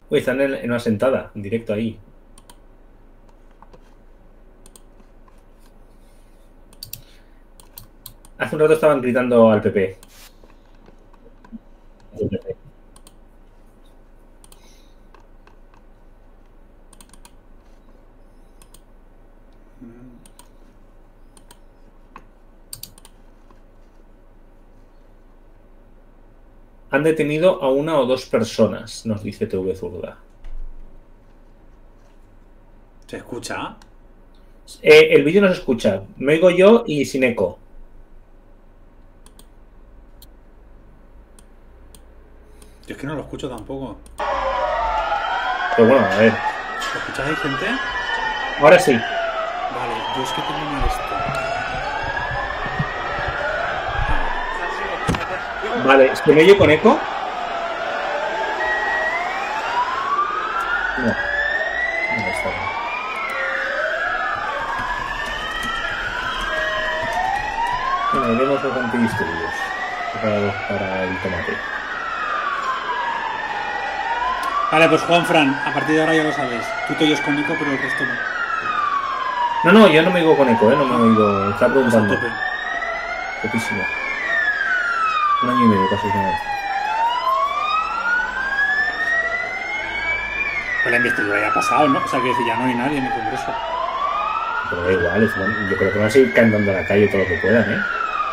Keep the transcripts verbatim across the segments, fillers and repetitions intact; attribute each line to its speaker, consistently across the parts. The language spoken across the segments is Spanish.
Speaker 1: Uy, están en, en una sentada, en directo ahí. Hace un rato estaban gritando al P P. Al P P. Han detenido a una o dos personas, nos dice T V Zurda.
Speaker 2: ¿Se escucha?
Speaker 1: Eh, el vídeo no se escucha. Me oigo yo y sin eco.
Speaker 2: Yo es que no lo escucho tampoco.
Speaker 1: Pero bueno, a ver.
Speaker 2: ¿Lo escucháis, gente?
Speaker 1: Ahora sí.
Speaker 2: Vale, yo es que tengo mal esto.
Speaker 1: Vale, ¿se me oye con eco? No. No está bien. Bueno, iremos los antidisturbios preparados para el tomate.
Speaker 2: Vale, pues Juanfran, a partir de ahora ya lo sabes. Tú te oyes con Nico, pero el resto no.
Speaker 1: No, no, yo no me oigo con eco, ¿eh? No me he oído. Estaba preguntando.
Speaker 2: Pues a tope.
Speaker 1: Topísimo. Un año y medio casi que no.
Speaker 2: Pues la investidura ya ha pasado, ¿no? O sea, que decir, ya no hay nadie en el Congreso.
Speaker 1: Pero da igual, es, yo creo que van a seguir cantando a la calle todo lo que puedan, ¿eh?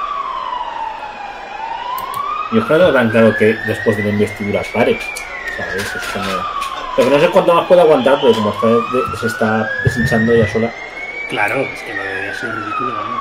Speaker 1: Yo creo que tan claro que después de la investidura pare, ¿sabes? Es como... Pero no sé cuánto más puede aguantar, porque como está de, se está deshinchando ella sola.
Speaker 2: Claro, es que lo de ser ridículo, ¿no?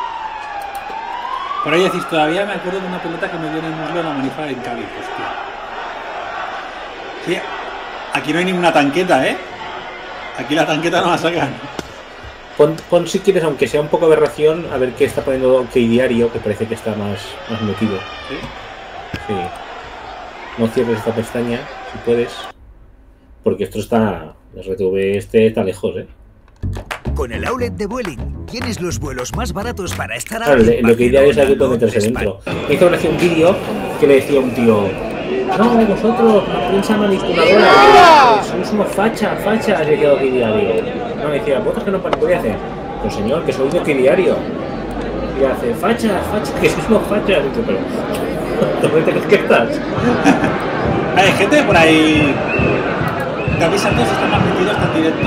Speaker 2: Por ahí decís, todavía me acuerdo de una pelota que me dio en el muslo en la manifa en Cádiz, hostia. Sí, aquí no hay ninguna tanqueta, ¿eh? Aquí la tanqueta no la sacan.
Speaker 1: Pon, pon si quieres, aunque sea un poco aberración, a ver qué está poniendo OK Diario, que parece que está más, más metido.
Speaker 2: ¿Sí?
Speaker 1: Sí. No cierres esta pestaña, si puedes. Porque esto está... El R T V este está lejos, ¿eh?
Speaker 3: Con el outlet de Vueling tienes los vuelos más baratos para estar
Speaker 1: claro,
Speaker 3: ahora en
Speaker 1: lo que Diario es
Speaker 3: Barcelona,
Speaker 1: aquí puede meterse dentro. Me hizo gracia un vídeo que le decía un tío... No, vosotros, la prensa manipuladora, somos unos fachas, fachas, y decía OK Diario. No, me decía, ¿vosotros que no manipuláis? Pues señor, que soy de OK Diario. Y hace, fachas, fachas, que sois unos fachas. Y dice, pero, ¿dónde te crees que estás?
Speaker 2: Hay gente por ahí... ¿Te avisan todos? ¿Están más metidos? ¿Están directo?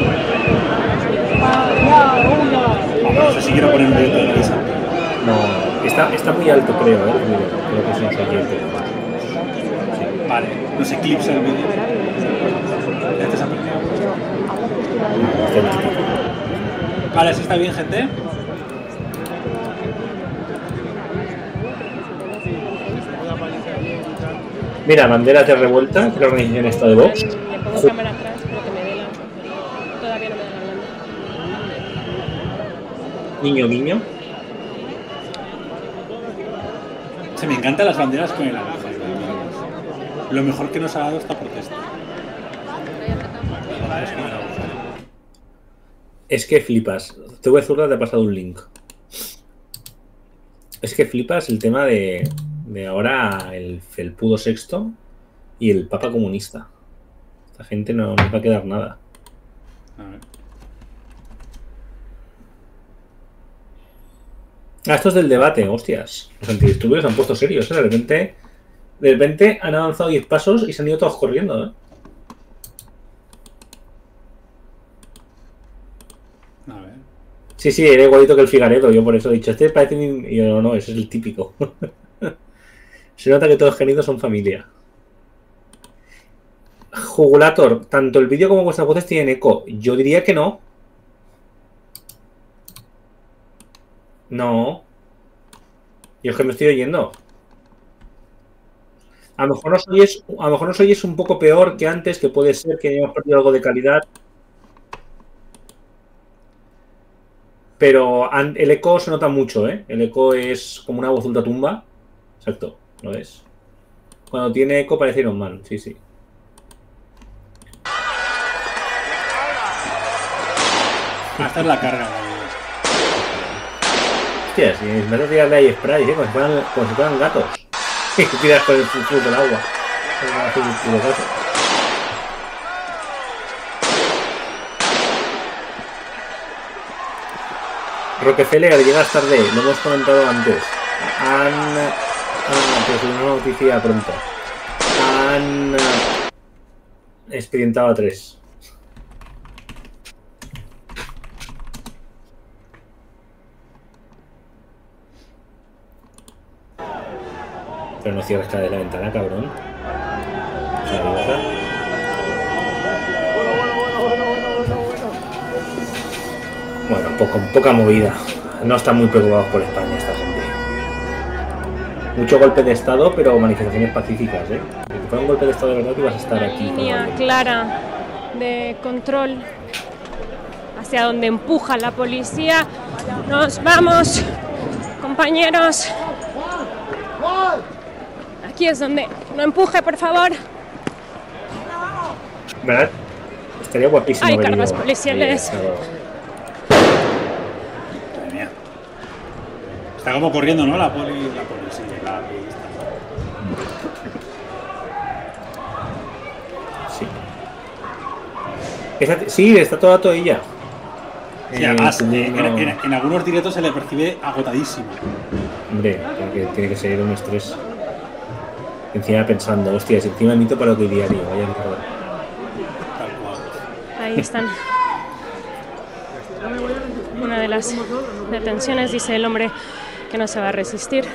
Speaker 2: No sé si quiero poner un directo de la visa.
Speaker 1: No, está, está muy alto, creo, ¿eh? Creo que es un oyente.
Speaker 2: Sí. Vale, no se eclipsa el vídeo. Ya te se ha perdido. Vale, así está bien, gente.
Speaker 1: Mira, Banderas de Revuelta, que la organización está de Vox.
Speaker 4: Pongo cámara atrás, pero que me dé la... Todavía no me da la
Speaker 1: Niño, niño.
Speaker 2: Se me encantan las banderas con el abajo. Lo mejor que nos ha dado esta protesta.
Speaker 1: Es que flipas. Te voy a zurda, te ha pasado un link. Es que flipas el tema de, de ahora el felpudo sexto y el papa comunista. Esta gente no, no va a quedar nada.
Speaker 2: A ver.
Speaker 1: Ah, esto es del debate, hostias. Los antidisturbios se han puesto serios, ¿eh? De repente, de repente han avanzado diez pasos y se han ido todos corriendo, ¿eh?
Speaker 2: A ver.
Speaker 1: Sí, sí, era igualito que el Figaredo. Yo por eso he dicho, este parece... Un... Y yo, no, no, ese es el típico. Se nota que todos los genidos son familia. Jugulator, tanto el vídeo como vuestras voces tienen eco. Yo diría que no. No. Yo es que me estoy oyendo. A lo mejor nos oyes, a lo mejor nos oyes un poco peor que antes, que puede ser que hayamos perdido algo de calidad. Pero el eco se nota mucho, ¿eh? El eco es como una voz ultratumba. Exacto, ¿lo ves? Cuando tiene eco parece Iron Man, sí, sí.
Speaker 2: Hasta es la carga.
Speaker 1: Hostia, si me vas a tirarle ahí spray, ¿eh? Como si fueran, como si fueran gatos. Y tiras con el fútbol del agua. Rockefeller, llegas tarde, lo hemos comentado antes. Han... Ah, pues una noticia pronto. Han... expedientado a tres. Pero no cierres cada vez la ventana, cabrón. O sea, ¿verdad? Bueno, poco, poca movida. No están muy preocupados por España esta gente. Mucho golpe de estado, pero manifestaciones pacíficas, ¿eh? Si fuera un golpe de estado de verdad, ibas a estar
Speaker 4: Una
Speaker 1: aquí.
Speaker 4: línea clara de control hacia donde empuja la policía. Nos vamos, compañeros. Aquí es donde no empuje, por favor.
Speaker 1: ¿Verdad? Estaría guapísimo.
Speaker 4: Hay
Speaker 1: haber
Speaker 4: cargas
Speaker 1: ido.
Speaker 4: policiales.
Speaker 1: Sí, claro.
Speaker 2: Madre mía. Está como corriendo, ¿no? La poli... La policía, la pista.
Speaker 1: Sí. Esa- sí, está toda toalla.
Speaker 2: Sí, además, eh, en, en- en algunos directos se le percibe agotadísimo.
Speaker 1: Hombre, porque tiene que ser un estrés. Encima pensando, hostias, encima mito para lo que diario, vaya mierda.
Speaker 2: Tal cual.
Speaker 4: Ahí están. Una de las detenciones, dice el hombre que no se va a resistir.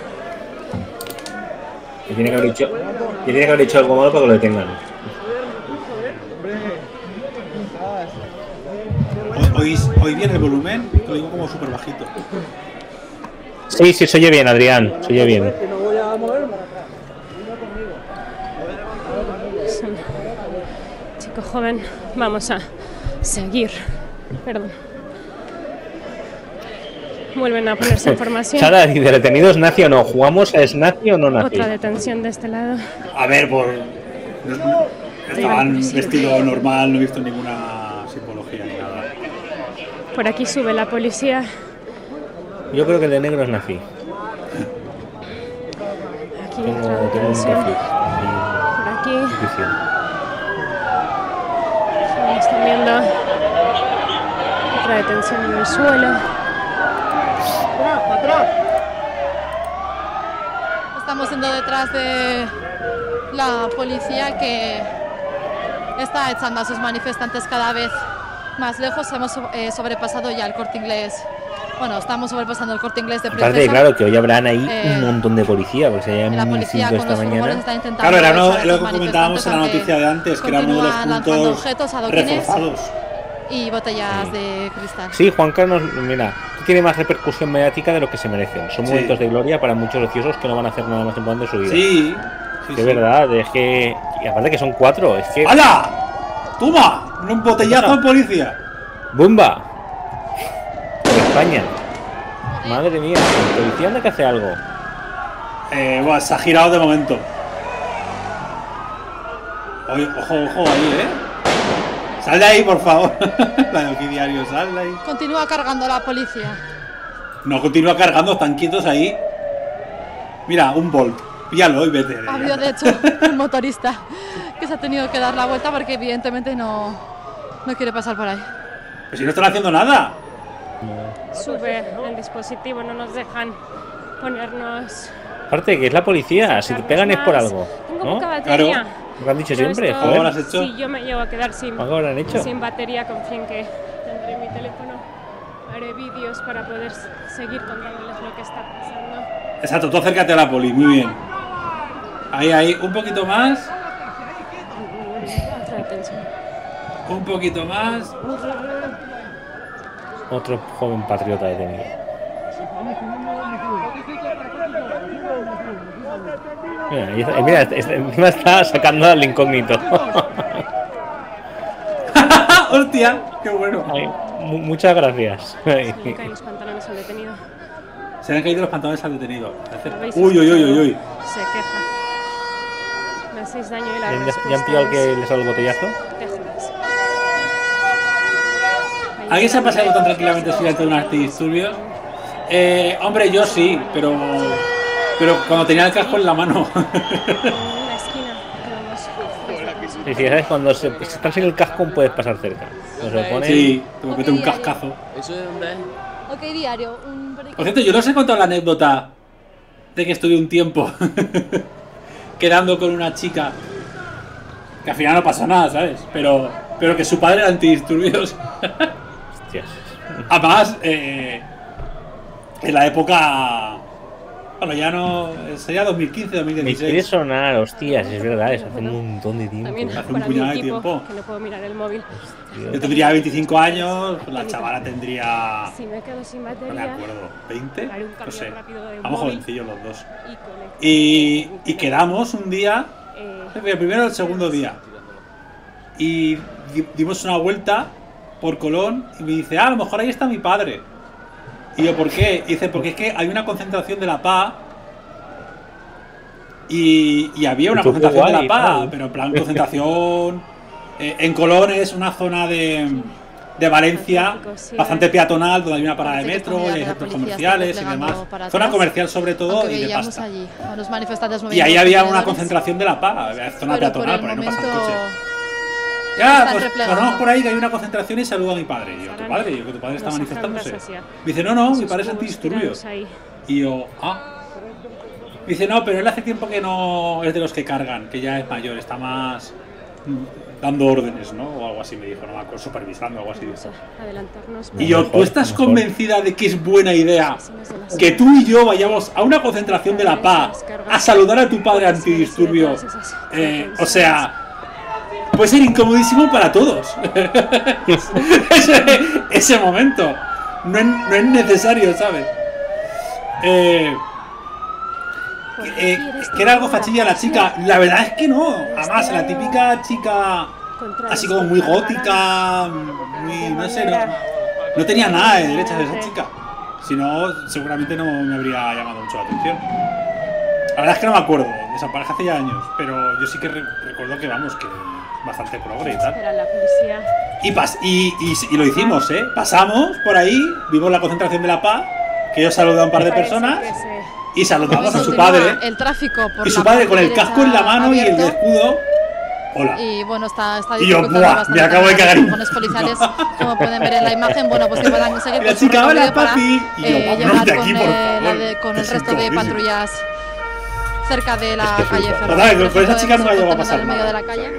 Speaker 1: Que tiene que haber hecho, que tiene que haber hecho algo malo para que lo detengan.
Speaker 2: ¿O- ¿Oís, ¿Oís bien el volumen? Lo digo como súper bajito.
Speaker 1: Sí, sí, se oye bien, Adrián, se oye bien.
Speaker 4: Es un chico joven. Vamos a seguir. Perdón. Vuelven a ponerse información.
Speaker 1: Sara, ¿y de detenidos nazi o no? ¿Jugamos a es nazi o no nazi?
Speaker 4: Otra detención de este lado.
Speaker 2: A ver, por... Estaban vestido normal, no he visto ninguna simbología ni nada.
Speaker 4: Por aquí sube la policía.
Speaker 1: Yo creo que el de negro es nazi.
Speaker 4: Aquí
Speaker 1: Tengo,
Speaker 4: otra
Speaker 1: tengo un
Speaker 4: detención.
Speaker 1: perfil.
Speaker 4: Por aquí.
Speaker 1: Intuición.
Speaker 4: Están viendo otra detención en el suelo.
Speaker 5: Estamos yendo detrás de la policía que está echando a sus manifestantes cada vez más lejos. Hemos eh, sobrepasado ya el Corte Inglés. Bueno, estamos sobrepasando el Corte Inglés de Princesa.
Speaker 1: Aparte, claro, que hoy habrán ahí
Speaker 5: Eh,
Speaker 1: un montón de policía, porque se
Speaker 5: La
Speaker 1: hayan mil
Speaker 5: policía
Speaker 1: cinco
Speaker 5: con
Speaker 1: esta
Speaker 5: los furgones
Speaker 1: mañana.
Speaker 5: está intentando
Speaker 2: Claro, era no-
Speaker 5: echar a
Speaker 2: lo
Speaker 5: sus
Speaker 2: que comentábamos en la
Speaker 5: manifestantes,
Speaker 2: noticia de antes, que era uno de los
Speaker 5: continúan lanzando
Speaker 2: puntos
Speaker 5: objetos, adoquines
Speaker 2: reforzados.
Speaker 5: y botellas de cristal.
Speaker 1: Sí, Juan Carlos, mira, tiene más repercusión mediática de lo que se merecen. Son
Speaker 2: Sí.
Speaker 1: momentos de gloria para muchos ociosos que no van a hacer nada más importante de su vida.
Speaker 2: Sí. sí,
Speaker 1: Que
Speaker 2: sí.
Speaker 1: es verdad, es que. Y aparte que son cuatro, es que.
Speaker 2: ¡Hala! ¡Toma! Un botellazo en policía.
Speaker 1: ¡Bumba! Por España. Madre mía, el policía anda que hace algo.
Speaker 2: Eh, bueno, se ha girado de momento. Oye, ojo, ojo ahí, ¿eh? Sal de ahí, por favor. La de aquí diario, sal de ahí.
Speaker 5: Continúa cargando la policía.
Speaker 2: No continúa cargando, están quietos ahí. Mira, un Bolt. Píllalo y vete.
Speaker 5: Ha habido, de hecho, un motorista que se ha tenido que dar la vuelta porque evidentemente no, no quiere pasar por ahí.
Speaker 2: Pues si no están haciendo nada.
Speaker 4: Sube el dispositivo, no nos dejan ponernos.
Speaker 1: Aparte que es la policía, si te pegan es por algo.
Speaker 4: Tengo
Speaker 1: ¿No?
Speaker 4: poca batería.
Speaker 2: Claro.
Speaker 1: Lo han dicho
Speaker 4: Pero
Speaker 1: siempre,
Speaker 4: esto-
Speaker 2: ¿Cómo lo
Speaker 1: joder.
Speaker 2: has hecho?
Speaker 4: Si yo me llevo a quedar sin,
Speaker 1: ¿Cómo lo habrán hecho?
Speaker 4: sin batería, confíen que tendré mi teléfono. Haré vídeos para poder s- seguir contándoles lo que está pasando.
Speaker 2: Exacto, tú acércate a la poli, muy bien. Ahí, ahí, un poquito más.
Speaker 4: Otra detención.
Speaker 2: Un poquito más.
Speaker 1: Otro joven patriota detenido. Mira, y- y mira, es- encima está sacando al incógnito.
Speaker 2: ¡Hostia! ¡Qué bueno!
Speaker 1: Ay, mu- muchas gracias.
Speaker 4: Se me caen los pantalones al detenido.
Speaker 2: Se le han caído los pantalones al detenido.
Speaker 4: ¿Lo veis?
Speaker 2: Uy, uy, uy, uy, uy.
Speaker 4: Se queja. Me hacéis daño y la
Speaker 1: ¿Ya, ya
Speaker 4: respuesta
Speaker 1: han pillado al que
Speaker 4: es,
Speaker 1: les ha dado el botellazo?
Speaker 4: "Te jodas". Ahí
Speaker 2: ¿Alguien se ha
Speaker 4: está.
Speaker 2: paseado tan tranquilamente sin hacer unos antidisturbios? Eh, hombre, yo sí, pero. Pero cuando tenía el casco en la mano.
Speaker 4: En una esquina que vamos.
Speaker 1: Sí, sí, ¿sabes? Cuando se, si estás sin el casco puedes pasar cerca. Cuando se pone...
Speaker 2: Sí, tengo que meter un cascazo.
Speaker 6: Eso es, hombre.
Speaker 5: Ok, diario, un periódico.
Speaker 2: Por cierto, yo no os he contado la anécdota de que estuve un tiempo quedando con una chica que al final no pasó nada, ¿sabes? Pero, pero que su padre era antidisturbios.
Speaker 1: Hostias.
Speaker 2: Además, eh, en la época... Bueno, ya no... Sería dos mil quince, dos mil
Speaker 1: Me
Speaker 2: dieciséis.
Speaker 1: quiere sonar, hostias, es verdad, es hace un montón de tiempo.
Speaker 4: También
Speaker 2: Hace un
Speaker 4: para mi
Speaker 2: puñado de
Speaker 4: equipo,
Speaker 2: tiempo.
Speaker 4: que no puedo mirar el móvil.
Speaker 1: Tío.
Speaker 2: Yo tendría veinticinco años, la chavala tendría...
Speaker 4: Si me quedo sin
Speaker 2: No me
Speaker 4: batería,
Speaker 2: acuerdo, ¿veinte?
Speaker 4: haré un
Speaker 2: No
Speaker 4: cambio
Speaker 2: sé.
Speaker 4: rápido de
Speaker 2: Vamos
Speaker 4: móvil
Speaker 2: jovencillos los dos.
Speaker 4: y conecto
Speaker 2: Y,
Speaker 4: mi
Speaker 2: y
Speaker 4: teléfono.
Speaker 2: quedamos un día,
Speaker 4: Eh,
Speaker 2: el primero o el segundo día. Y di- dimos una vuelta por Colón y me dice, ah, a lo mejor ahí está mi padre. Y yo, ¿por qué? Y dice, porque es que hay una concentración de la P A y, y había una
Speaker 1: Y tú,
Speaker 2: concentración de
Speaker 1: guay,
Speaker 2: la P A,
Speaker 1: tal.
Speaker 2: pero en plan concentración... eh, en Colón es una zona de, de Valencia bastante peatonal, donde hay una parada de
Speaker 5: Parece que
Speaker 2: metro,
Speaker 5: esta
Speaker 2: y hay
Speaker 5: unidad de la
Speaker 2: centros
Speaker 5: policía
Speaker 2: comerciales
Speaker 5: está
Speaker 2: y demás.
Speaker 5: desplegando para
Speaker 2: Zona
Speaker 5: atrás,
Speaker 2: comercial sobre todo
Speaker 5: Aunque
Speaker 2: y de
Speaker 5: veíamos
Speaker 2: pasta.
Speaker 5: allí a los manifestantes
Speaker 2: Y
Speaker 5: moviendo
Speaker 2: ahí
Speaker 5: los
Speaker 2: había una
Speaker 5: contenedores,
Speaker 2: concentración de la P A, había zona
Speaker 5: pero por
Speaker 2: peatonal,
Speaker 5: el
Speaker 2: por ahí no
Speaker 5: momento
Speaker 2: pasan coches. Ya,
Speaker 5: están
Speaker 2: pues
Speaker 5: replegando.
Speaker 2: pasamos por ahí que hay una concentración y saludo a mi padre. Y yo, ¿tu padre? Y yo, que tu padre está
Speaker 4: Nos
Speaker 2: manifestándose.
Speaker 4: acercamos hacia
Speaker 2: Me dice, no, no, mi
Speaker 4: esos
Speaker 2: padre es
Speaker 4: cubos
Speaker 2: antidisturbios.
Speaker 4: tirados ahí.
Speaker 2: Y yo, ah. Me dice, no, pero él hace tiempo que no es de los que cargan, que ya es mayor, está más mm, dando órdenes, ¿no? O algo así me dijo, no me acuerdo, supervisando, algo así
Speaker 4: Vamos
Speaker 2: dijo.
Speaker 4: a adelantarnos.
Speaker 2: Y yo, ¿tú estás
Speaker 1: Mejor.
Speaker 2: convencida de que es buena idea que tú y yo vayamos a una concentración de la P A a saludar a tu padre antidisturbio? Eh, o sea, puede ser incomodísimo para todos. ese, ese momento. No es, no es necesario, ¿sabes? Eh, que, eh, que era algo fachilla la chica. La verdad es que no. Además, la típica chica así como muy gótica, muy, no sé, no, no tenía nada de derechas esa chica. Si no, seguramente no me habría llamado mucho la atención. La verdad es que no me acuerdo, desaparece hace ya años, pero yo sí que re recuerdo que vamos, que bastante progre y tal.
Speaker 4: Era la policía.
Speaker 2: Y, pas y, y, y lo hicimos, ¿eh? Pasamos por ahí, vimos la concentración de la P A, que yo saludé a un par de
Speaker 4: Parece
Speaker 2: personas
Speaker 4: que se-
Speaker 2: y saludamos a su
Speaker 5: Continúa
Speaker 2: padre.
Speaker 5: el tráfico por
Speaker 2: Y su
Speaker 5: la
Speaker 2: padre
Speaker 5: parte
Speaker 2: con el casco en la
Speaker 5: derecha
Speaker 2: mano y el de
Speaker 5: abierto.
Speaker 2: escudo. Hola.
Speaker 5: Y bueno, está, está
Speaker 2: Y yo,
Speaker 5: dificultando
Speaker 2: ¡buah!
Speaker 5: bastante
Speaker 2: Me acabo de
Speaker 5: también
Speaker 2: cagar
Speaker 5: los
Speaker 2: en-
Speaker 5: controles policiales, como pueden ver en la imagen, bueno, pues que puedan seguir
Speaker 2: Y la
Speaker 5: con su
Speaker 2: chica,
Speaker 5: recorrido
Speaker 2: hola,
Speaker 5: para
Speaker 2: papi. Y yo,
Speaker 5: eh,
Speaker 2: vámonos
Speaker 5: llegar
Speaker 2: de
Speaker 5: con,
Speaker 2: aquí, por
Speaker 5: eh,
Speaker 2: favor.
Speaker 5: la de- con
Speaker 2: Que
Speaker 5: el
Speaker 2: es
Speaker 5: resto de
Speaker 2: incomodísimo.
Speaker 5: patrullas cerca de la
Speaker 1: Es que
Speaker 5: calle
Speaker 1: flipa.
Speaker 5: Ferro.
Speaker 2: Total, con- con esa chica no me ha llegado a pasar
Speaker 5: en medio de
Speaker 2: nada.
Speaker 5: la calle,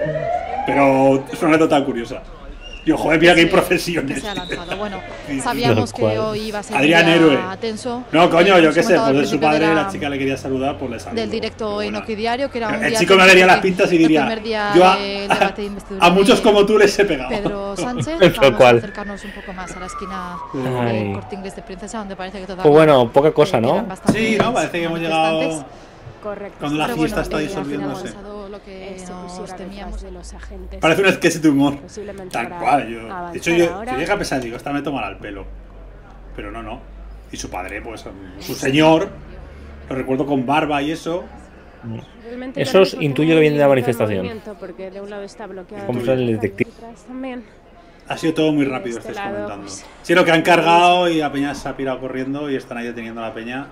Speaker 2: Pero es una anécdota curiosa. Yo, joder, mira que hay
Speaker 5: que
Speaker 2: profesiones.
Speaker 5: se ha lanzado. Bueno,
Speaker 2: Sí.
Speaker 5: sabíamos
Speaker 1: Tal cual.
Speaker 5: que hoy iba a ser un
Speaker 2: Adrián
Speaker 5: día
Speaker 2: Héroe.
Speaker 5: tenso.
Speaker 2: No, coño,
Speaker 5: Eh,
Speaker 2: yo
Speaker 5: hemos
Speaker 2: qué sé,
Speaker 5: comentado
Speaker 2: pues
Speaker 5: al
Speaker 2: de su
Speaker 5: principio
Speaker 2: padre,
Speaker 5: de
Speaker 2: la chica le quería saludar, pues le saludo.
Speaker 5: del directo
Speaker 2: Pero
Speaker 5: en
Speaker 2: bueno.
Speaker 5: Oquidiario, que era un
Speaker 2: El
Speaker 5: día
Speaker 2: chico me
Speaker 5: tenso
Speaker 2: daría las
Speaker 5: porque
Speaker 2: pintas y
Speaker 5: el
Speaker 2: diría,
Speaker 5: primer día
Speaker 2: yo a,
Speaker 5: del debate de investidura
Speaker 2: a muchos
Speaker 5: de
Speaker 2: como tú les he pegado.
Speaker 5: Pedro Sánchez.
Speaker 1: Tal
Speaker 5: Vamos
Speaker 1: cual.
Speaker 5: a acercarnos un poco más a la esquina
Speaker 1: Ay.
Speaker 5: del Corte Inglés de Princesa, donde parece que todavía
Speaker 1: Pues bueno, poca cosa,
Speaker 5: eh,
Speaker 1: ¿no?
Speaker 5: quedan bastantes
Speaker 2: Sí, ¿no? Parece que hemos llegado
Speaker 5: manifestantes.
Speaker 4: Correcto.
Speaker 2: cuando la
Speaker 5: Pero
Speaker 2: fiesta
Speaker 5: bueno,
Speaker 2: está
Speaker 5: eh, al final
Speaker 2: disolviéndose.
Speaker 5: ha avanzado lo que
Speaker 4: Eh, se
Speaker 5: nos
Speaker 4: pusiera
Speaker 5: temíamos.
Speaker 4: detrás de los agentes.
Speaker 2: Parece un sketch de humor.
Speaker 4: Posiblemente
Speaker 2: Tal
Speaker 4: para
Speaker 2: cual, yo. De
Speaker 4: avanzar
Speaker 2: hecho, yo,
Speaker 4: ahora.
Speaker 2: yo llegué a pensar, digo, esta me tomará el pelo. Pero no, no. Y su padre, pues, su señor, lo recuerdo con barba y eso.
Speaker 4: Realmente
Speaker 1: Esos
Speaker 4: también
Speaker 1: intuyo que vienen de la
Speaker 4: porque
Speaker 1: manifestación.
Speaker 4: movimiento, porque de un lado está bloqueado
Speaker 2: Como
Speaker 4: el
Speaker 2: sale
Speaker 1: el
Speaker 4: tráfico,
Speaker 1: detective.
Speaker 4: detrás también.
Speaker 2: Ha sido todo muy
Speaker 4: De
Speaker 2: rápido,
Speaker 4: este
Speaker 2: estáis
Speaker 4: lado,
Speaker 2: comentando.
Speaker 4: pues,
Speaker 2: Sí, lo que han cargado y la peña se ha pirado corriendo y están ahí deteniendo a la peña.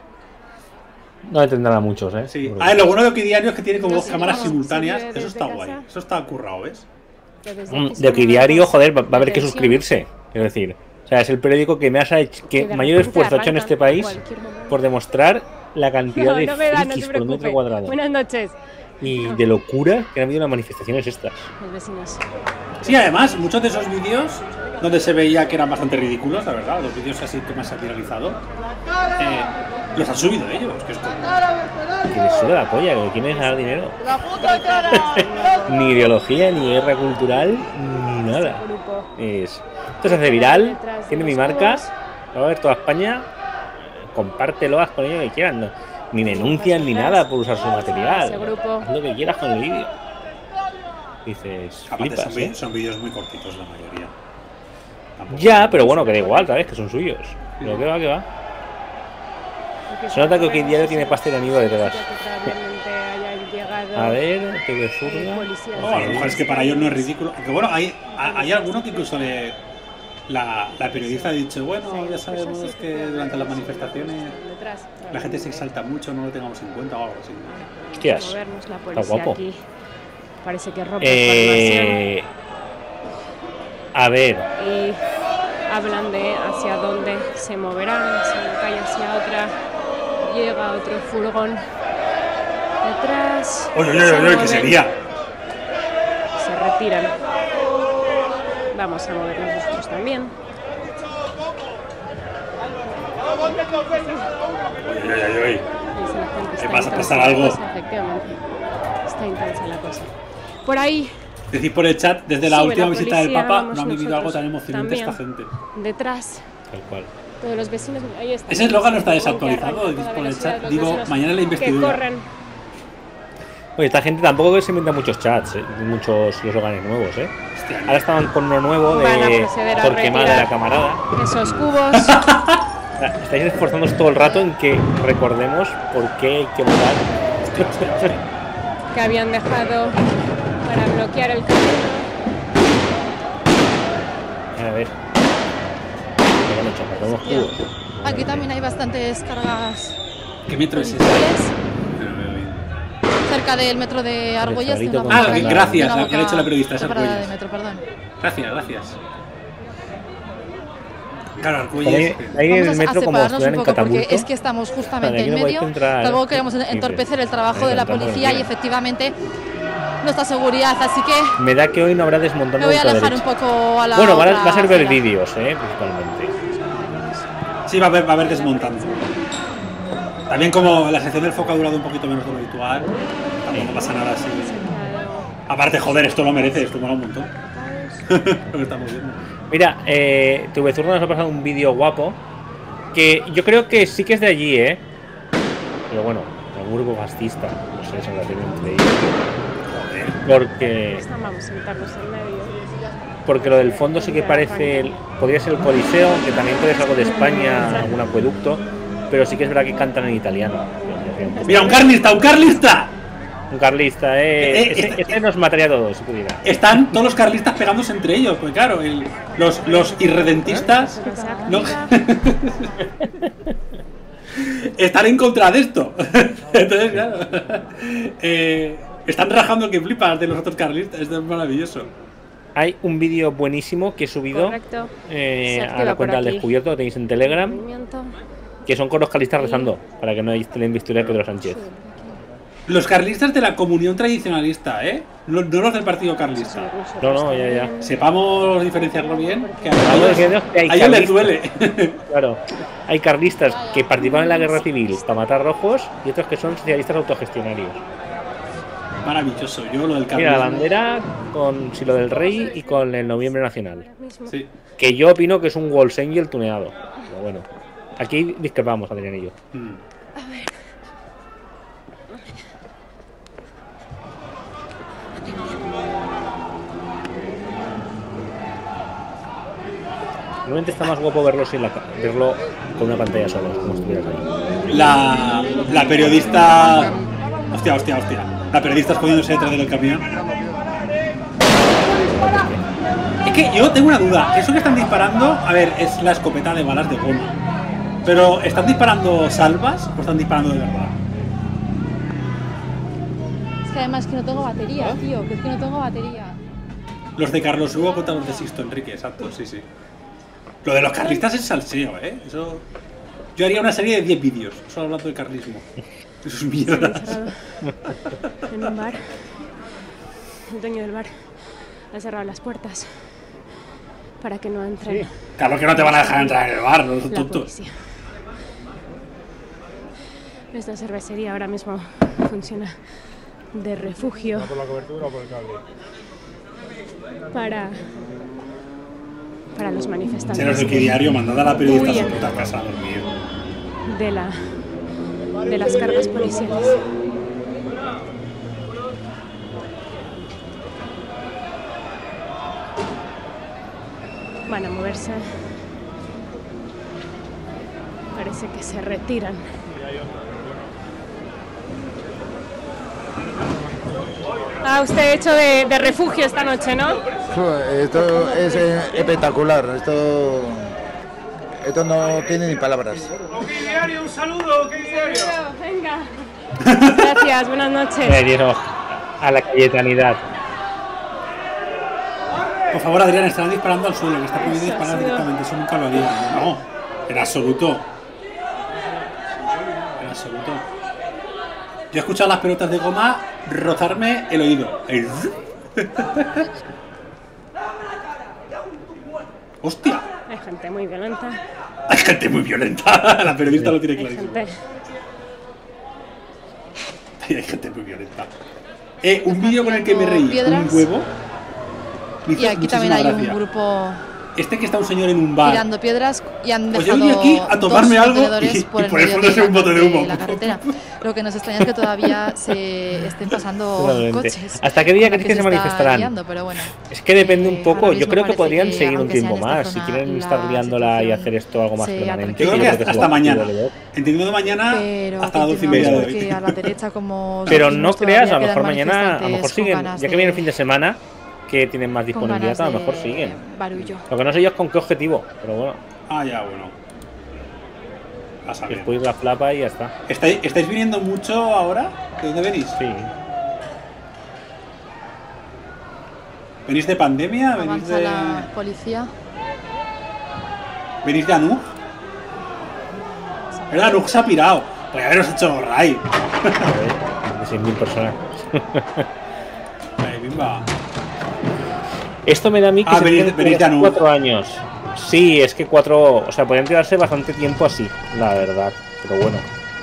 Speaker 1: No le tendrán a muchos, ¿eh?
Speaker 2: Sí.
Speaker 1: Seguro.
Speaker 2: Ah, lo bueno de Oquidiario es que tiene como
Speaker 5: No
Speaker 2: dos
Speaker 5: sé,
Speaker 2: cámaras
Speaker 5: vamos,
Speaker 2: simultáneas.
Speaker 4: se ve
Speaker 2: Eso
Speaker 4: desde
Speaker 2: está
Speaker 4: casa.
Speaker 2: guay. Eso está currado, ¿ves?
Speaker 4: Que desde
Speaker 1: Mm,
Speaker 4: aquí se
Speaker 1: De Oquidiario,
Speaker 4: ven
Speaker 1: joder, va, va a haber que
Speaker 4: tensión.
Speaker 1: suscribirse. Quiero decir, o sea, es el periódico que me ha hecho, que
Speaker 4: de
Speaker 1: mayor
Speaker 4: repente
Speaker 1: esfuerzo ha hecho en este
Speaker 4: arrancan
Speaker 1: país
Speaker 4: cualquier momento.
Speaker 1: por demostrar la cantidad de
Speaker 4: No, no me da, no
Speaker 1: frikis
Speaker 4: se
Speaker 1: por un metro
Speaker 4: preocupe.
Speaker 1: cuadrado
Speaker 4: Buenas noches,
Speaker 1: y de locura que han habido en las manifestaciones estas.
Speaker 4: los vecinos.
Speaker 2: Sí, además, muchos de esos vídeos donde se veía que eran bastante ridículos, la verdad, los vídeos así que más se han viralizado, eh, los han subido ellos, que es como...
Speaker 1: Que les suda la polla, que quieren ganar dinero. Ni ideología, ni guerra cultural, ni nada.
Speaker 4: Grupo.
Speaker 1: Es, esto se hace viral, tiene mi marca, lo va a ver toda España, compártelo, haz con ello lo que quieran. No, ni denuncian ni nada por usar su material.
Speaker 4: Ese grupo.
Speaker 1: Haz lo que quieras con el vídeo. Dices,
Speaker 2: Aparte,
Speaker 1: flipas,
Speaker 2: son, vi-
Speaker 1: ¿eh?
Speaker 2: son vídeos muy cortitos la mayoría. Tampoco-
Speaker 1: Ya, pero bueno, que da igual, ¿sabes? Que son suyos. Pero que va, que va. Se nota que Oquidiario tiene pasta y amigo detrás. A ver, T V Zurda.
Speaker 2: No, a lo mejor es que para ellos no es ridículo. Aunque bueno, hay, hay alguno que incluso le, la, la periodista ha dicho, bueno, ya sabemos que durante las manifestaciones la gente se exalta mucho, no lo tengamos en cuenta o algo así.
Speaker 1: Hostias.
Speaker 4: Movernos la
Speaker 1: Está
Speaker 4: policía
Speaker 1: guapo.
Speaker 4: aquí. Parece que rompe información.
Speaker 1: Eh, a ver,
Speaker 4: Y hablan de hacia dónde se moverán, si una calle hacia otra, llega otro furgón detrás.
Speaker 2: Oye, oye, oye, ¿qué sería?
Speaker 4: Se retiran. Vamos a movernos nosotros también.
Speaker 2: Oye, oye, oye. ¿Qué pasa? ¿Pasar algo?
Speaker 4: Efectivamente. Está intensa la cosa. Por ahí.
Speaker 2: Decir por el chat, desde la
Speaker 4: Sube
Speaker 2: última
Speaker 4: la
Speaker 2: visita del
Speaker 4: policía,
Speaker 2: Papa
Speaker 4: vamos
Speaker 2: no ha vivido algo tan
Speaker 4: nosotros
Speaker 2: emocionante
Speaker 4: también.
Speaker 2: esta gente.
Speaker 4: Detrás.
Speaker 1: Tal cual.
Speaker 4: Todos los vecinos. Ahí está.
Speaker 2: Ese eslogan no está
Speaker 4: Que arranca
Speaker 2: desactualizado,
Speaker 4: toda
Speaker 2: dices por el
Speaker 4: velocidad,
Speaker 2: chat.
Speaker 4: los
Speaker 2: Digo,
Speaker 4: vecinos
Speaker 2: mañana la
Speaker 4: que
Speaker 2: investidura.
Speaker 4: corren.
Speaker 1: Oye, esta gente tampoco se inventa muchos chats, ¿eh? Muchos eslóganes nuevos, ¿eh?
Speaker 2: Hostia,
Speaker 1: Ahora estaban con uno nuevo
Speaker 4: Van a
Speaker 1: de
Speaker 4: proceder a
Speaker 1: Torquemada de
Speaker 4: retirar
Speaker 1: la camarada.
Speaker 4: esos cubos.
Speaker 1: Estáis esforzándoos todo el rato en que recordemos por qué hay que votar.
Speaker 4: Que habían dejado para bloquear el camino.
Speaker 1: A ver. Bueno, chaval, tenemos cubos.
Speaker 5: Aquí también hay bastantes cargas
Speaker 2: ¿Qué metro es ese?
Speaker 5: policiales cerca del metro de Argolles. de una
Speaker 1: Ah,
Speaker 5: boca- de una
Speaker 2: gracias, la que
Speaker 5: boca
Speaker 2: ha hecho la periodista, es
Speaker 5: de parada
Speaker 2: Argüelles.
Speaker 5: de metro, perdón.
Speaker 2: Gracias, gracias. Claro,
Speaker 1: Ahí,
Speaker 2: Argüelles.
Speaker 1: ahí en
Speaker 5: Vamos
Speaker 1: el
Speaker 5: a, a
Speaker 1: metro como si
Speaker 5: separarnos
Speaker 1: estuvieran
Speaker 5: un
Speaker 1: en
Speaker 5: poco porque
Speaker 1: catapulto.
Speaker 5: es que estamos justamente
Speaker 1: Vale, aquí
Speaker 5: en
Speaker 1: no podéis
Speaker 5: medio.
Speaker 1: entrar,
Speaker 5: Tampoco
Speaker 1: ¿eh?
Speaker 5: queremos
Speaker 1: Dices,
Speaker 5: entorpecer el trabajo
Speaker 1: venga,
Speaker 5: de la
Speaker 1: entramos
Speaker 5: policía y
Speaker 1: tranquila.
Speaker 5: efectivamente nuestra seguridad, así que
Speaker 1: Me da que hoy no habrá desmontando
Speaker 5: me voy a alejar un
Speaker 1: ultraderecha.
Speaker 5: poco a la
Speaker 1: Bueno, va a,
Speaker 5: otra
Speaker 1: va a ser ver
Speaker 5: acera.
Speaker 1: vídeos, eh, principalmente.
Speaker 2: Sí, va a haber, va a haber desmontando. También como la sección del foco ha durado un poquito menos de lo habitual, tampoco pasa nada así. Aparte, joder, esto lo merece, esto mola un montón. Lo que estamos viendo.
Speaker 1: Mira, eh, tu Bezurra nos ha pasado un vídeo guapo que yo creo que sí que es de allí, ¿eh? Pero bueno, el grupo fascista, no sé, se la tiene entre ellos. Porque,
Speaker 4: Vamos a sentarnos en medio.
Speaker 1: porque lo del fondo sí que parece, el- podría ser el Coliseo, que también puede ser algo de España, algún acueducto, pero sí que es verdad que cantan en italiano.
Speaker 2: Mira, un carlista, un carlista.
Speaker 1: Un carlista,
Speaker 2: Eh,
Speaker 1: eh.
Speaker 2: eh,
Speaker 1: Este,
Speaker 2: este-
Speaker 1: este nos mataría a todos, si pudiera.
Speaker 2: Están todos los carlistas pegándose entre ellos, pues claro, el- los, los irredentistas no, están en contra de esto. Entonces, claro, eh, están rajando que flipas de los otros carlistas, esto es maravilloso.
Speaker 1: Hay un vídeo buenísimo que he subido
Speaker 4: Correcto.
Speaker 1: eh,
Speaker 4: Se
Speaker 1: a
Speaker 4: activa
Speaker 1: la
Speaker 4: por
Speaker 1: cuenta del
Speaker 4: aquí.
Speaker 1: descubierto, que tenéis en Telegram,
Speaker 4: Movimiento.
Speaker 1: que son con los carlistas rezando, para que no hayáis la investidura de Pedro Sánchez.
Speaker 2: Los carlistas de la comunión tradicionalista, ¿eh? No, no los del partido carlista.
Speaker 1: No, no, ya, ya.
Speaker 2: Sepamos diferenciarlo bien, que a
Speaker 1: Vamos
Speaker 2: ellos,
Speaker 1: diciendo que hay
Speaker 2: a ellos les
Speaker 1: carlistas.
Speaker 2: duele.
Speaker 1: Claro, hay carlistas que participan en la guerra civil para matar rojos y otros que son socialistas autogestionarios.
Speaker 2: Maravilloso, yo lo del
Speaker 1: Mira,
Speaker 2: carlismo.
Speaker 1: la bandera con Silo del Rey y con el Noviembre Nacional.
Speaker 2: Sí.
Speaker 1: Que yo opino que es un Walls Angel tuneado. Pero bueno, aquí discrepamos, Adrián y yo.
Speaker 2: Mm.
Speaker 1: Normalmente está más guapo verlo sin la ca- verlo con una pantalla sola, como si estuvieras ahí.
Speaker 2: La, la periodista. Hostia, hostia, hostia. La periodista escondiéndose detrás del camión. Es que yo tengo una duda. Eso que están disparando, a ver, es la escopeta de balas de goma. Pero, ¿están disparando salvas o están disparando de verdad?
Speaker 5: Es que además que no tengo batería, tío, que es que no tengo batería.
Speaker 2: Los de Carlos Hugo contra los de Sixto Enrique, exacto, sí, sí. Lo de los carlistas es salseo, ¿eh? Eso... Yo haría una serie de diez vídeos, solo hablando de carlismo. Sus mierdas.
Speaker 4: En un bar. El dueño del bar ha cerrado las puertas para que no entren
Speaker 2: Claro que no te van a dejar entrar en el bar, no son
Speaker 4: la
Speaker 2: tontos.
Speaker 4: policía. Esta cervecería ahora mismo funciona de refugio
Speaker 6: ¿Por la cobertura o por el cable?
Speaker 4: para, para los
Speaker 2: Señores
Speaker 4: manifestantes
Speaker 2: del diario, mandad a la periodista a su
Speaker 4: Huyen.
Speaker 2: puta casa a dormir.
Speaker 4: de, la, de las cargas policiales. Van a moverse. Parece que se retiran. Ah, usted hecho de, de refugio esta noche, ¿no?
Speaker 6: Esto es eh, espectacular. Esto, esto no tiene ni palabras.
Speaker 4: Venga. Gracias, buenas noches.
Speaker 1: Me dieron a la cayetanidad.
Speaker 2: Por favor, Adrián, estarán disparando al suelo, que está prohibido disparar directamente, eso nunca lo haría. No, en absoluto. En absoluto. Yo he escuchado las pelotas de goma rozarme el oído. El... ¡Hostia!
Speaker 4: Hay gente muy violenta.
Speaker 2: Hay gente muy violenta. La periodista lo tiene
Speaker 4: Hay
Speaker 2: clarísimo.
Speaker 4: gente.
Speaker 2: Hay gente muy violenta. Eh, un vídeo con el que me reí
Speaker 5: Piedras.
Speaker 2: un huevo. Me hizo
Speaker 5: Y aquí también
Speaker 2: muchísima
Speaker 5: hay
Speaker 2: gracia.
Speaker 5: un grupo
Speaker 2: Este que está un señor en un bar.
Speaker 5: tirando piedras y han
Speaker 2: Pues yo
Speaker 5: dejado
Speaker 2: vine aquí a tomarme
Speaker 5: dos
Speaker 2: algo
Speaker 5: contenedores
Speaker 2: y-
Speaker 5: por
Speaker 2: y
Speaker 5: el
Speaker 2: por el
Speaker 5: medio
Speaker 2: fondo
Speaker 5: de
Speaker 2: se ve un
Speaker 5: la-
Speaker 2: bote de
Speaker 5: de
Speaker 2: humo.
Speaker 5: la carretera. Lo que nos extraña es que todavía se estén pasando
Speaker 1: Totalmente.
Speaker 5: coches.
Speaker 1: ¿Hasta qué día
Speaker 5: con la
Speaker 1: crees que se
Speaker 5: está
Speaker 1: manifestarán?
Speaker 5: liando, pero bueno.
Speaker 1: Es que depende un
Speaker 5: Eh,
Speaker 1: poco.
Speaker 5: ahora
Speaker 1: Yo
Speaker 5: mismo
Speaker 1: creo que
Speaker 5: parece
Speaker 1: podrían
Speaker 5: que,
Speaker 1: seguir un
Speaker 5: aunque sea
Speaker 1: tiempo
Speaker 5: en esta
Speaker 1: más. Si
Speaker 5: zona,
Speaker 1: quieren
Speaker 5: la
Speaker 1: estar liándola y
Speaker 5: situación
Speaker 1: hacer esto algo más
Speaker 5: se ha
Speaker 1: permanente.
Speaker 2: Yo creo que hasta, hasta mañana. Entendiendo de mañana
Speaker 5: Pero
Speaker 2: hasta las doce y media de hoy.
Speaker 5: que a la derecha, como
Speaker 1: Pero
Speaker 5: dijimos,
Speaker 1: no creas, a
Speaker 5: todavía
Speaker 1: lo mejor
Speaker 5: quedan
Speaker 1: mañana, a lo mejor
Speaker 5: manifestantes con
Speaker 1: siguen.
Speaker 5: ganas
Speaker 1: Ya que
Speaker 5: de-
Speaker 1: viene el fin de semana, que tienen más
Speaker 5: con
Speaker 1: disponibilidad,
Speaker 5: ganas
Speaker 1: a lo mejor
Speaker 5: de
Speaker 1: siguen.
Speaker 5: barullo.
Speaker 1: Lo que no sé yo es con qué objetivo, pero bueno,
Speaker 2: Ah, ya, bueno. A saber.
Speaker 1: después la flapa y ya está.
Speaker 2: ¿Estáis, ¿Estáis viniendo mucho ahora? ¿De dónde venís?
Speaker 1: Sí.
Speaker 2: ¿Venís de pandemia? ¿Venís
Speaker 5: Avanza
Speaker 2: de,
Speaker 5: la policía.
Speaker 2: ¿venís de Anuj? El Anuj se ha pirado. Pues haberos hecho ray.
Speaker 1: Joder, de seis mil personas.
Speaker 2: Ay, bimba.
Speaker 1: Esto me da a mí que
Speaker 2: Ah,
Speaker 1: se
Speaker 2: venís-
Speaker 1: tienen
Speaker 2: venís de Anuj.
Speaker 1: cuatro años. Sí, es que cuatro. O sea, podrían tirarse bastante tiempo así, la verdad. Pero bueno.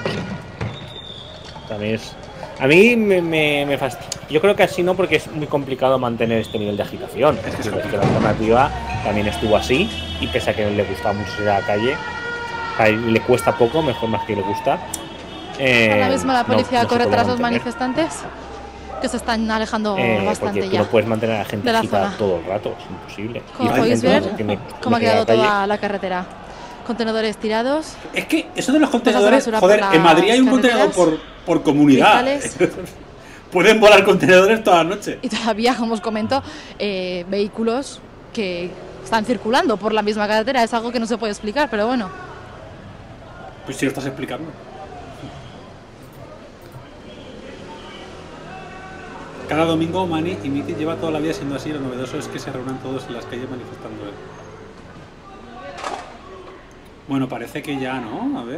Speaker 1: También es. A mí me, me, me fastidia. Yo creo que así no, porque es muy complicado mantener este nivel de agitación. Es decir, que la alternativa también estuvo así, y pese a que le gustaba mucho ir a la calle, a él le cuesta poco, mejor más que le gusta. Eh,
Speaker 5: Ahora mismo la
Speaker 1: no-
Speaker 5: policía
Speaker 1: no se
Speaker 5: corre
Speaker 1: puede
Speaker 5: tras los
Speaker 1: mantener.
Speaker 5: manifestantes que se están alejando
Speaker 1: Eh,
Speaker 5: bastante
Speaker 1: porque tú
Speaker 5: ya.
Speaker 1: no puedes mantener a la gente
Speaker 5: de la
Speaker 1: agitada
Speaker 5: zona.
Speaker 1: todo el rato, es imposible.
Speaker 5: Como
Speaker 1: Y la
Speaker 5: podéis
Speaker 1: gente
Speaker 5: ver,
Speaker 1: no tiene
Speaker 5: cómo ha
Speaker 1: que ir a la
Speaker 5: quedado
Speaker 1: calle.
Speaker 5: toda la carretera. Contenedores tirados,
Speaker 2: Es que eso de los
Speaker 5: Cosas de
Speaker 2: contenedores.
Speaker 5: basura
Speaker 2: Joder,
Speaker 5: por
Speaker 2: en Madrid hay un
Speaker 5: las
Speaker 2: contenedor por,
Speaker 5: carreteras,
Speaker 2: por comunidad.
Speaker 5: cristales.
Speaker 2: Pueden volar contenedores toda la noche.
Speaker 5: y todavía, como os comento, eh, vehículos que están circulando por la misma carretera. Es algo que no se puede explicar, pero bueno.
Speaker 2: Pues si lo estás explicando. Cada domingo Mani y Miti lleva toda la vida siendo así. Lo novedoso es que se reúnan todos en las calles manifestando. Bueno, parece que ya, ¿no? A ver.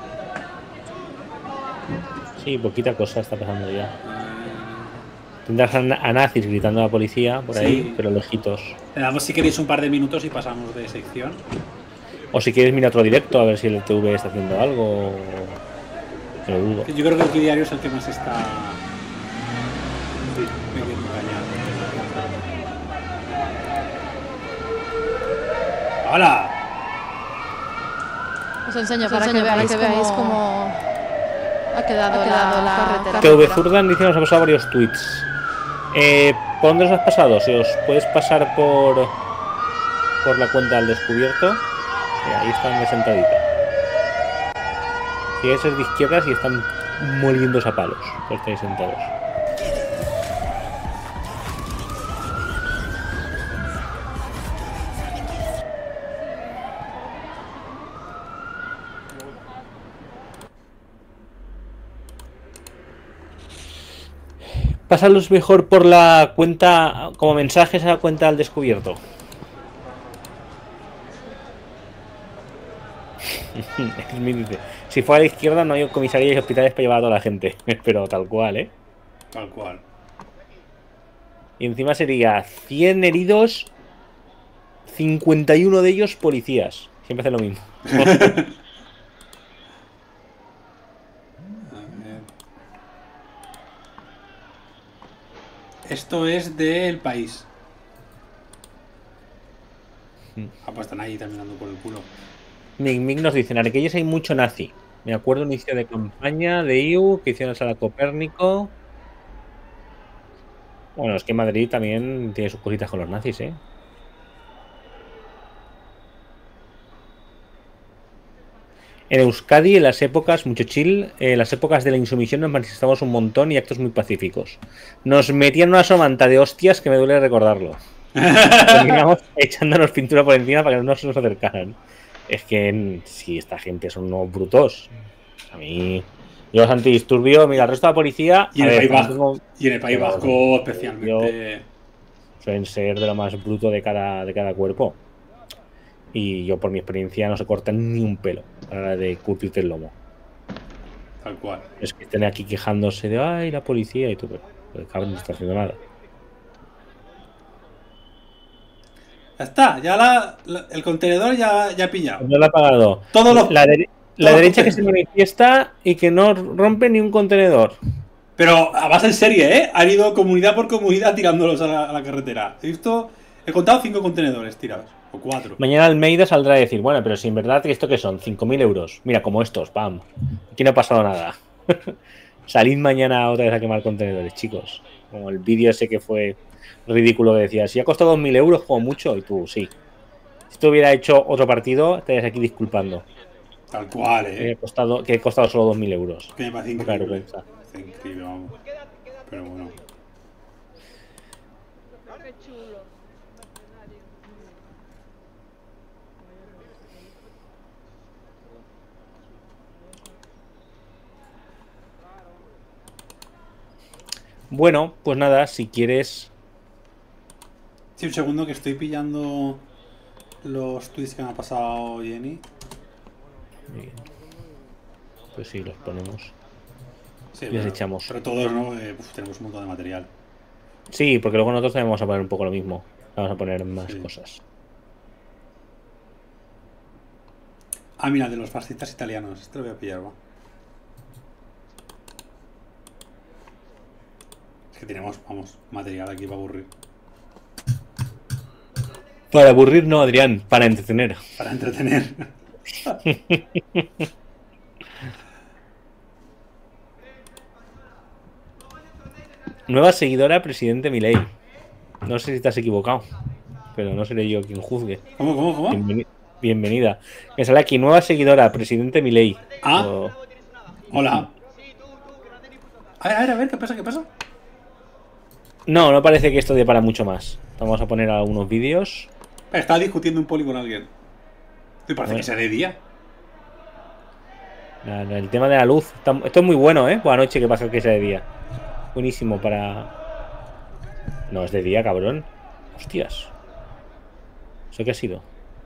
Speaker 1: Sí, poquita cosa está pasando ya.
Speaker 2: Eh,
Speaker 1: Tendrás a, a nazis gritando a la policía por ahí,
Speaker 2: Sí.
Speaker 1: pero lejitos.
Speaker 2: Le damos si queréis un par de minutos y pasamos de sección.
Speaker 1: O si quieres, mira otro directo a ver si el T V está haciendo algo. Lo dudo.
Speaker 2: Yo creo que el diario es el que más está metiendo caña. ¡Hola!
Speaker 5: Os enseño para, que, veáis, que veáis cómo ha quedado,
Speaker 4: ha quedado
Speaker 5: la,
Speaker 4: la
Speaker 5: carretera.
Speaker 1: T V Zurdan dice que nos ha pasado varios tweets. Eh, ¿Por dónde os has pasado? Si os puedes pasar por por la cuenta al descubierto. Eh, ahí están de sentadita. Si es de izquierdas y están moliéndose a palos. Pues estáis sentados. Pásalos mejor por la cuenta, como mensajes a la cuenta al descubierto. Smith dice, si fuera a la izquierda no hay comisarías y hospitales para llevar a toda la gente. Pero tal cual, ¿eh?
Speaker 2: Tal cual.
Speaker 1: Y encima sería cien heridos, cincuenta y uno de ellos policías. Siempre hacen lo mismo.
Speaker 2: Esto es del país. Ah, pues están ahí terminando por el culo.
Speaker 1: Mick Mick nos dice, en Arequilles hay mucho nazi. Me acuerdo un inicio de campaña de I U que hicieron a la Copérnico. Bueno, es que Madrid también tiene sus cositas con los nazis, ¿eh? En Euskadi, en las épocas, mucho chill, en las épocas de la insumisión nos manifestamos un montón y actos muy pacíficos. Nos metían una somanta de hostias que me duele recordarlo. Terminamos echándonos pintura por encima para que no se nos acercaran. Es que si esta gente son unos brutos. A mí, yo los antidisturbios, mira, el resto de la policía.
Speaker 2: Y en
Speaker 1: a
Speaker 2: el
Speaker 1: ver,
Speaker 2: País
Speaker 1: no tengo-
Speaker 2: Vasco, y en el País
Speaker 1: pero-
Speaker 2: Vasco especialmente.
Speaker 1: suelen ser de lo más bruto de cada, de cada cuerpo. Y yo, por mi experiencia, no se cortan ni un pelo a la hora de curtirte el lomo.
Speaker 2: Tal cual.
Speaker 1: Es que estén aquí quejándose de, ay, la policía y tú, pero el cabrón no está haciendo nada.
Speaker 2: Ya está, ya la, la- el contenedor ya, ya ha pillado.
Speaker 1: No la ha pagado.
Speaker 2: Todos los-
Speaker 1: La, de- la
Speaker 2: todos
Speaker 1: derecha
Speaker 2: los-
Speaker 1: que se manifiesta y que no rompe ni un contenedor.
Speaker 2: Pero además en serie, ¿eh? Han ido comunidad por comunidad tirándolos a la, a la carretera. He visto, he contado cinco contenedores tirados. O cuatro.
Speaker 1: Mañana Almeida saldrá a decir, bueno, pero si en verdad esto que son cinco mil euros. Mira, como estos, pam. Aquí no ha pasado nada. Salid mañana otra vez a quemar contenedores, chicos. Como el vídeo ese que fue ridículo que decía, si ha costado dos mil euros, como mucho, y tú, sí. Si tú hubiera hecho otro partido, estarías aquí disculpando.
Speaker 2: Tal cual,
Speaker 1: Que
Speaker 2: ¿eh?
Speaker 1: he costado, que he costado solo dos mil euros.
Speaker 2: Que me parece
Speaker 1: Poca
Speaker 2: increíble.
Speaker 1: vergüenza.
Speaker 2: Es increíble, vamos. Pero bueno.
Speaker 1: Bueno, pues nada, si quieres...
Speaker 2: Sí, un segundo que estoy pillando los tweets que me ha pasado Jenny.
Speaker 1: Bien. Pues sí, los ponemos.
Speaker 2: Sí,
Speaker 1: Les
Speaker 2: pero-
Speaker 1: echamos.
Speaker 2: Pero todos, ¿no? Eh, uf, tenemos un montón de material.
Speaker 1: Sí, porque luego nosotros también vamos a poner un poco lo mismo. Vamos a poner más
Speaker 2: Sí.
Speaker 1: cosas.
Speaker 2: Ah, mira, de los fascistas italianos. Este lo voy a pillar, va. Es que tenemos, vamos, material aquí para aburrir.
Speaker 1: Para aburrir, no, Adrián, para entretener.
Speaker 2: Para entretener.
Speaker 1: Nueva seguidora, presidente Milei. No sé si te has equivocado, pero no seré yo quien juzgue.
Speaker 2: ¿Cómo, cómo, cómo?
Speaker 1: Bienveni- bienvenida. Me sale aquí, nueva seguidora, presidente Milei.
Speaker 2: Ah.
Speaker 1: O-
Speaker 2: Hola. A ver, a ver, a ver, ¿qué pasa? ¿Qué pasa?
Speaker 1: No, no parece que esto dé para mucho más. Vamos a poner algunos vídeos.
Speaker 2: Estaba discutiendo un poli con alguien. Me parece
Speaker 1: Bueno.
Speaker 2: que sea de día.
Speaker 1: La- la- el tema de la luz. está- esto es muy bueno, ¿eh? Buenas noches, que pasa que sea de día. Buenísimo para... No, es de día, cabrón. Hostias. ¿Eso qué ha sido?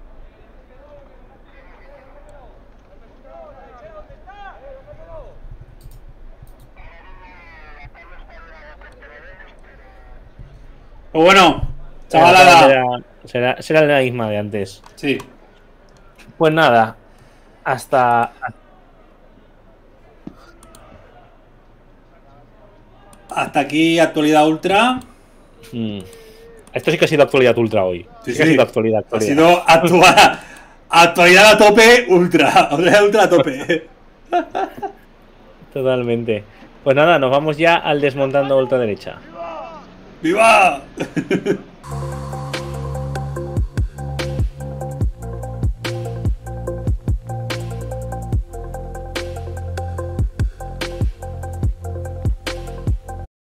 Speaker 2: Pues bueno,
Speaker 1: Será,
Speaker 2: chavalada.
Speaker 1: será, será la misma de antes.
Speaker 2: Sí.
Speaker 1: Pues nada. Hasta...
Speaker 2: Hasta aquí actualidad ultra.
Speaker 1: Mm. Esto sí que ha sido actualidad ultra hoy.
Speaker 2: Sí,
Speaker 1: Sí que ha
Speaker 2: sí.
Speaker 1: sido actualidad,
Speaker 2: Ha
Speaker 1: actualidad.
Speaker 2: sido actual, actualidad a tope ultra. Actualidad ultra a tope.
Speaker 1: Totalmente. Pues nada, nos vamos ya al desmontando ultraderecha.
Speaker 2: ¡Viva!